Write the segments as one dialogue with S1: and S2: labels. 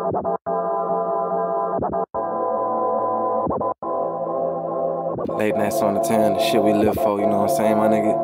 S1: Late nights on the town, the shit we live for, you know what I'm saying, my nigga?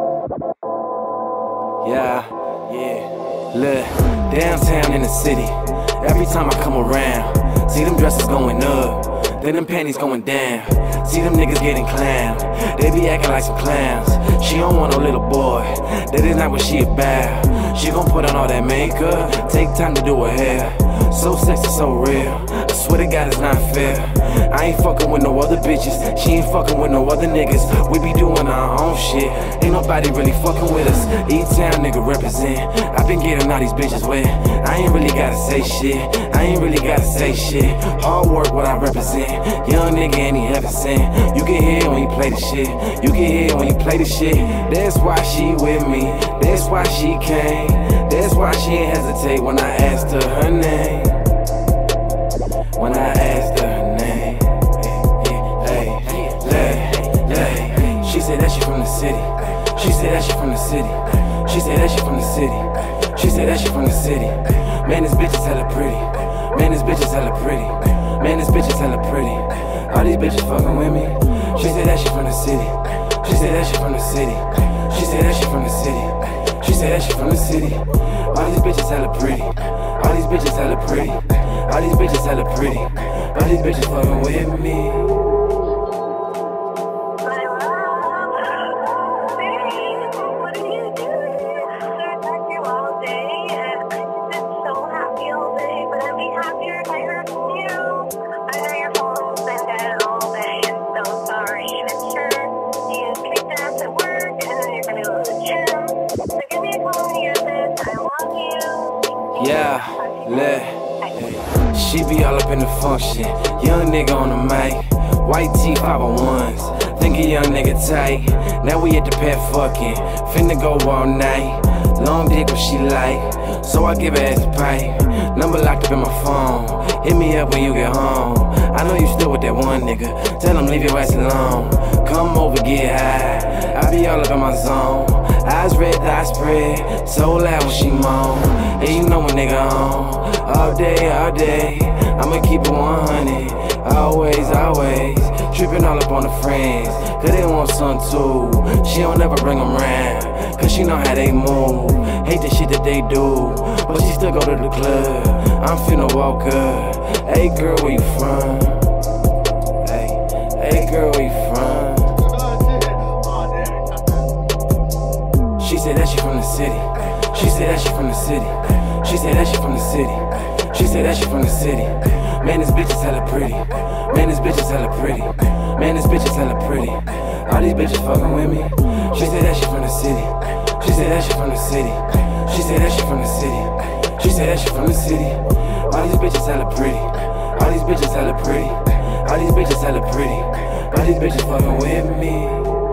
S1: Yeah. Look, downtown in the city, every time I come around, see them dresses going up, then them panties going down. See them niggas getting clowned, they be acting like some clowns. She don't want no little boy, that is not what she about. She gon' put on all that makeup, take time to do her hair. So sexy, so real, I swear to God it's not fair. I ain't fucking with no other bitches, she ain't fucking with no other niggas. We be doing our own shit, ain't nobody really fucking with us. E-Town nigga represent, I been getting all these bitches wet. I ain't really gotta say shit, I ain't really gotta say shit. Hard work what I represent, young nigga and he heaven sent. You can hear when you play the shit, you can hear when you play the shit. That's why she with me, that's why she came, that's why she ain't hesitate when I asked her her name. When I asked her her name, she said that she from the city. She said that she from the city. She said that she from the city. She said that she from the city. Man, this bitch is hella pretty. Man, this bitch is hella pretty. Man, this bitch is hella pretty. All these bitches fucking with me. She said that she from the city. She said that she from the city. She said that she from the city. She said that she from the city. All these bitches hella pretty. All these bitches hella pretty. All these bitches hella pretty. All these bitches fucking with me. Yeah, look, she be all up in the function. Young nigga on the mic, white tee 501s. Think a young nigga tight. Now we at the pet fucking, finna go all night. Long dick what she like, so I give her ass a pipe. Number locked up in my phone, hit me up when you get home. I know you still with that one nigga, tell him leave your ass alone. Come over, get high, I be all up in my zone. Eyes red, thighs spread, so loud when she moan. And you know when nigga on, all day, I'ma keep it 100. Always, trippin' all up on the friends, cause they want some too. She don't ever bring them round, cause she know how they move. Hate the shit that they do, but she still go to the club. I'm finna walk up, hey girl, where you from? Hey girl, where you from? She said that she from the city. She said that she from the city. She said that she from the city. She said that she from the city. Man, this bitch is hella pretty. Man, this bitch is hella pretty. Man, this bitch is hella pretty. All these bitches fucking with me. She said that she from the city. She said that she from the city. She said that she from the city. She said that she from the city. All these bitches hella pretty. All these bitches hella pretty. All these bitches hella pretty. All these bitches fucking with me.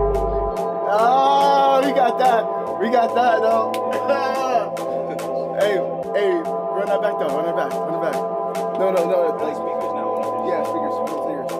S2: Oh, we got that. We got that though. Hey, run that back though. Run it back. No.
S1: Like speakers now.
S2: Yeah, speakers.